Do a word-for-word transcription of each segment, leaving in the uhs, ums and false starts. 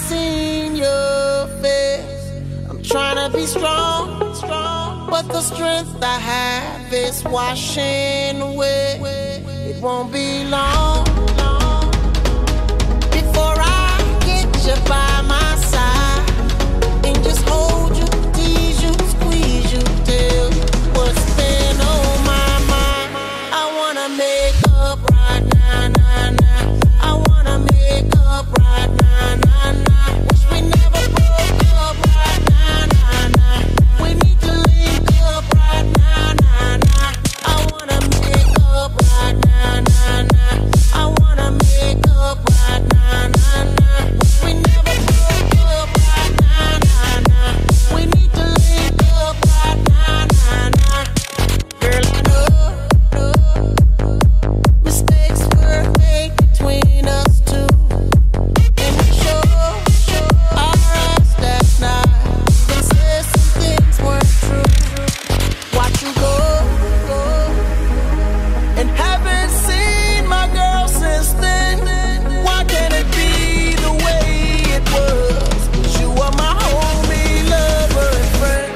seen your face. I'm trying to be strong, strong, but the strength I have is washing away. It won't be long, long before I get you by my side and just hold you, tease you, squeeze you, tell you what's been on my mind. I wanna make up right now, now, now. I wanna make up right now, now, now. Wish we never broke up right now, now, now. We need to link up right now, now, now. I wanna make up right now, now, now. I wanna make up right now, now, now. Wish we never broke up right now, now, now. We need to link up right now, now, now. Girl, I know mistakes were made between us two, and we sure, sure our eyes that night even said some things weren't true. Watch you go, go, and haven't seen my girl since then. Why can't it be the way it was? 'Cause you are my homie, lover, and friend.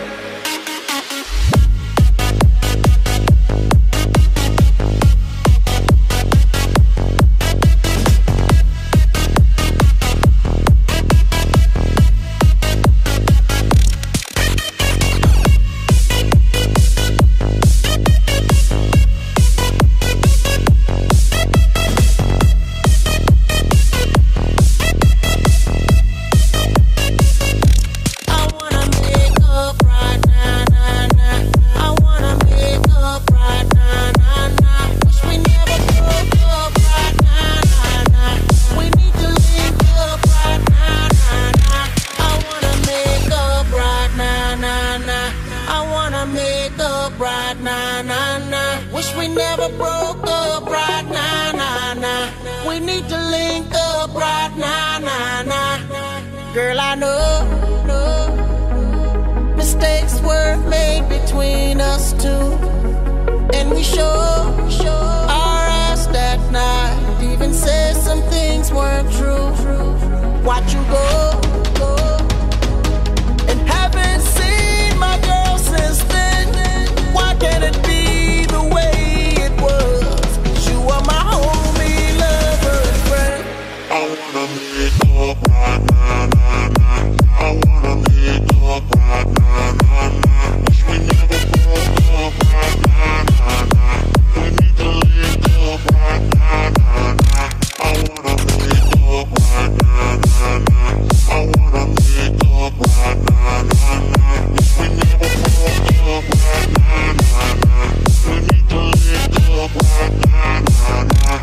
I wanna make up right now, now, now. I wanna make up right now, now, now. Wish we never broke up right now, now, now. We need to link up right now, now, now. I wanna make up right now, now, now. I wanna make up right now, now, now. Wish we never broke up right now, now, now. We need to link up right now, now, now. Girl, I know, know mistakes were made between us two, and we sure, sure our ass that night even said some things weren't true. Watch you go, go, and haven't seen my girl since then. Why can't it be the way it was? 'Cause you are my homie, lover, and friend. I wanna make up right now, nah, nah. I wanna make up right now, nah, nah. Wish we never broke up right now, nah, nah. We need to link up right now, nah, nah. I wanna make up right now, nah, nah. I wanna make up right now, nah, nah. Wish we never broke up right now, nah, nah. We need to link up right now, nah, nah.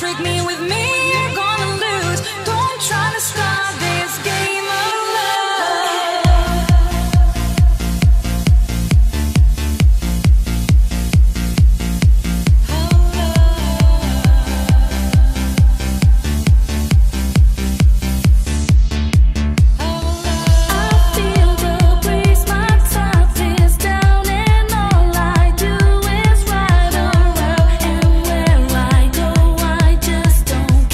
trick me with me, you're gonna lose. Don't try to start this game of Don't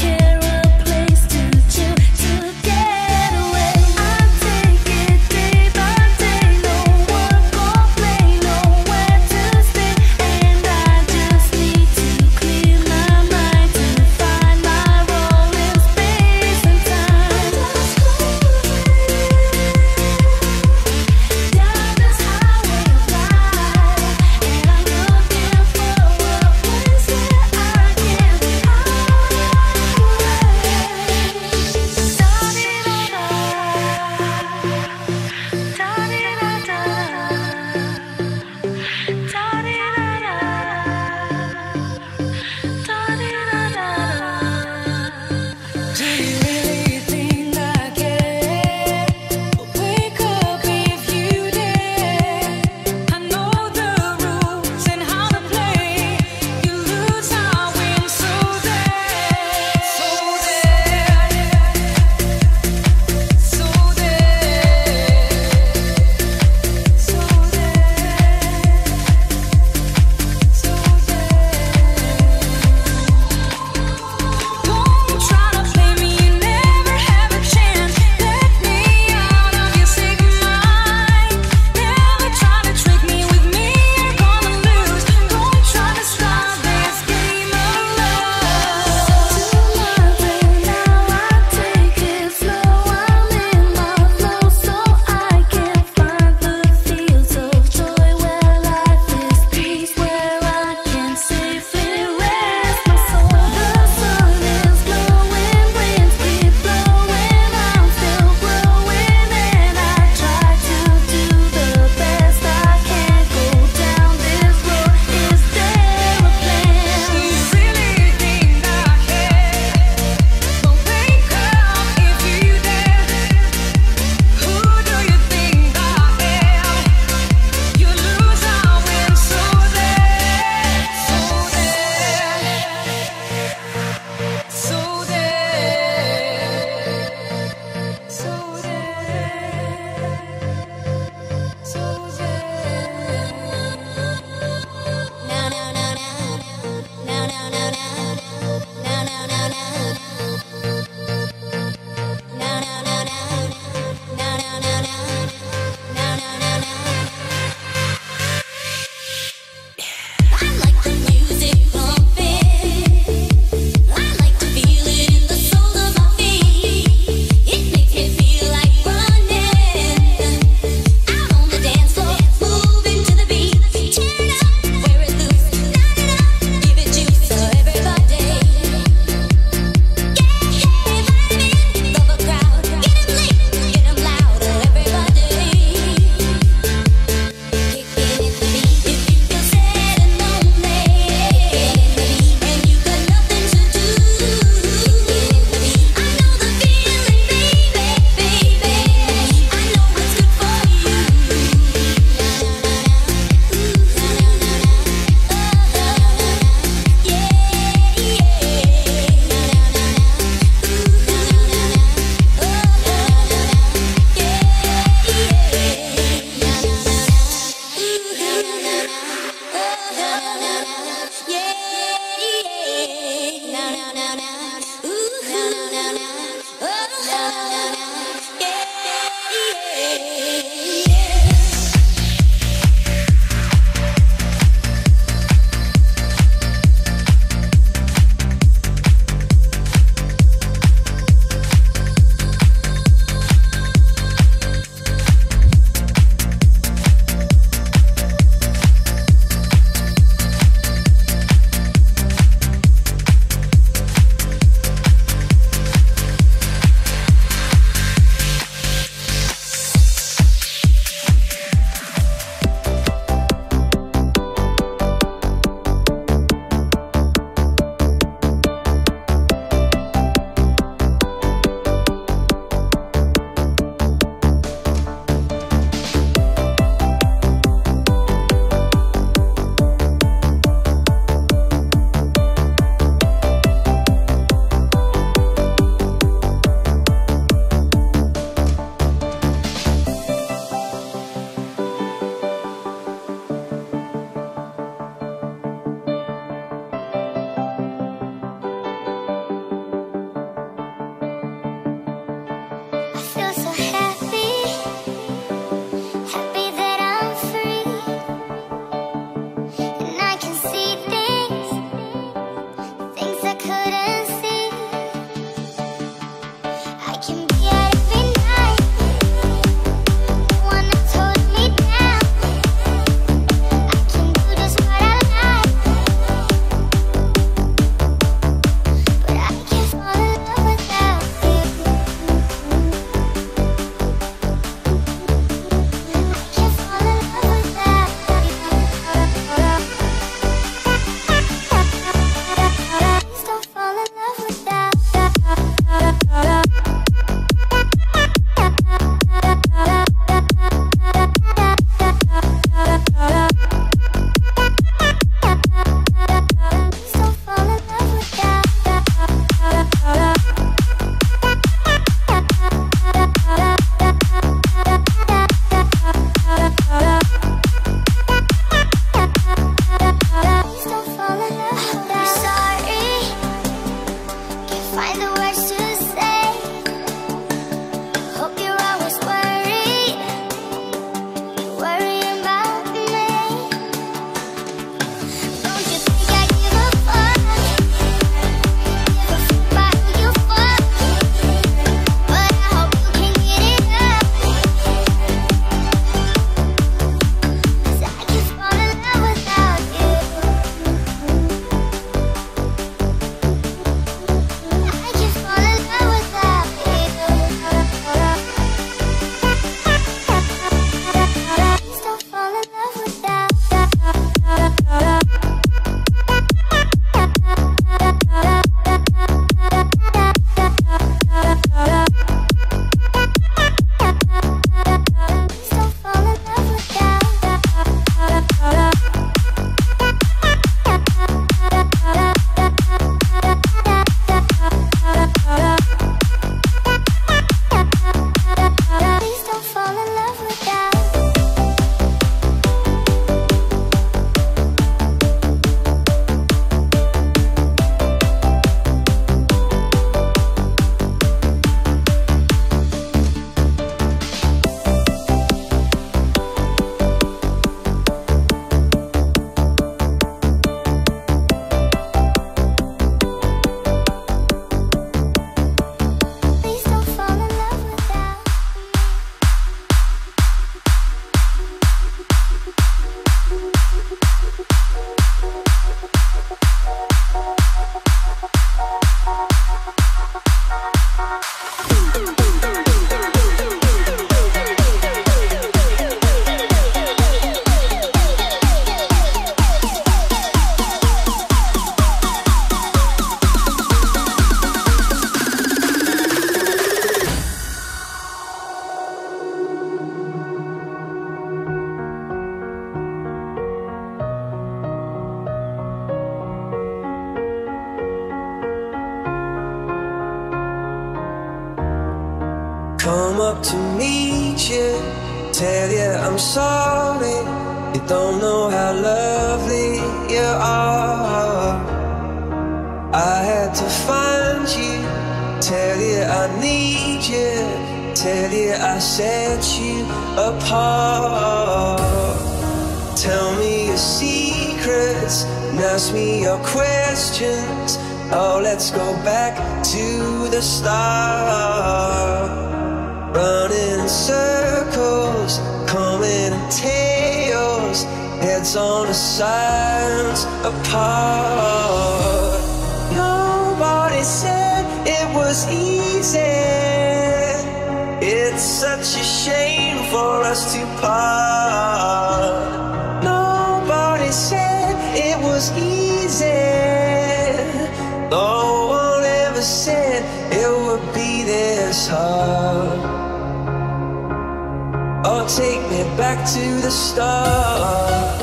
come up to meet you, tell you I'm sorry. You don't know how lovely you are. I had to find you, tell you I need you, tell you I set you apart. Tell me your secrets and ask me your questions. Oh, let's go back to the start. Running in circles, coming in tails, heads on the sides apart. Nobody said it was easy. It's such a shame for us to part. Nobody said it was easy. No one ever said it would be this hard. Oh, take me back to the start.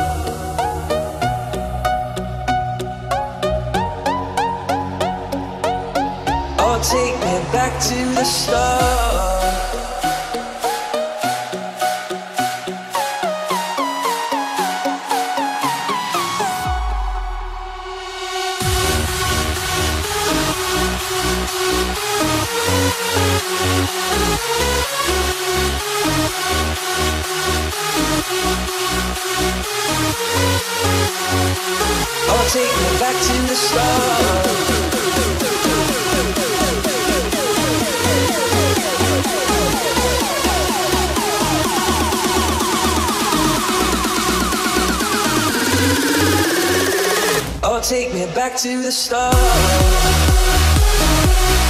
Oh, take me back to the start. Oh, take me back to the start. Oh, take me back to the start.